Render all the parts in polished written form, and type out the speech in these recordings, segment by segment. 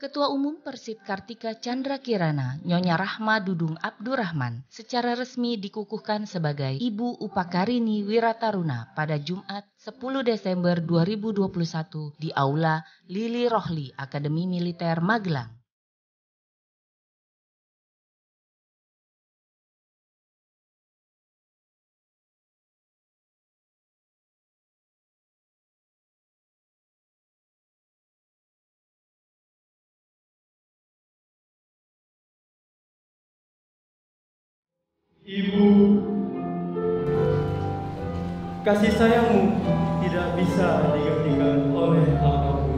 Ketua Umum Persib Kartika Chandra Kirana, Nyonya Rahma Dudung Abdurrahman, secara resmi dikukuhkan sebagai Ibu Upakarini Wirataruna pada Jumat 10 Desember 2021 di Aula Lili Rohli Akademi Militer Magelang. Ibu, kasih sayangmu tidak bisa digantikan oleh apapun.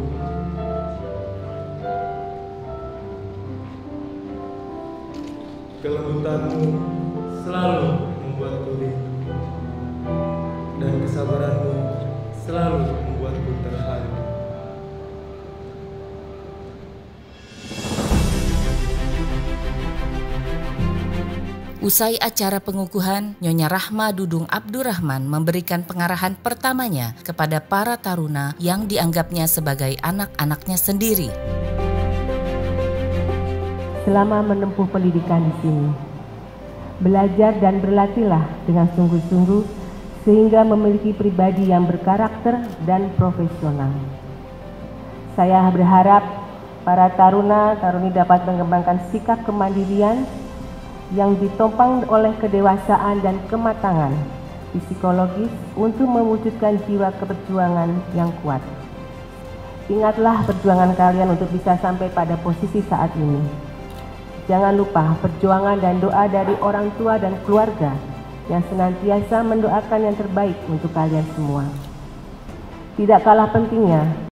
Kelembutanmu selalu membuatku rindu, dan kesabaranmu selalu membuatku terharu. Usai acara pengukuhan, Nyonya Rahma Dudung Abdurrahman memberikan pengarahan pertamanya kepada para taruna yang dianggapnya sebagai anak-anaknya sendiri. Selama menempuh pendidikan di sini, belajar dan berlatihlah dengan sungguh-sungguh sehingga memiliki pribadi yang berkarakter dan profesional. Saya berharap para taruna-taruni dapat mengembangkan sikap kemandirian yang ditopang oleh kedewasaan dan kematangan psikologis untuk mewujudkan jiwa keperjuangan yang kuat. Ingatlah perjuangan kalian untuk bisa sampai pada posisi saat ini. Jangan lupa perjuangan dan doa dari orang tua dan keluarga yang senantiasa mendoakan yang terbaik untuk kalian semua. Tidak kalah pentingnya,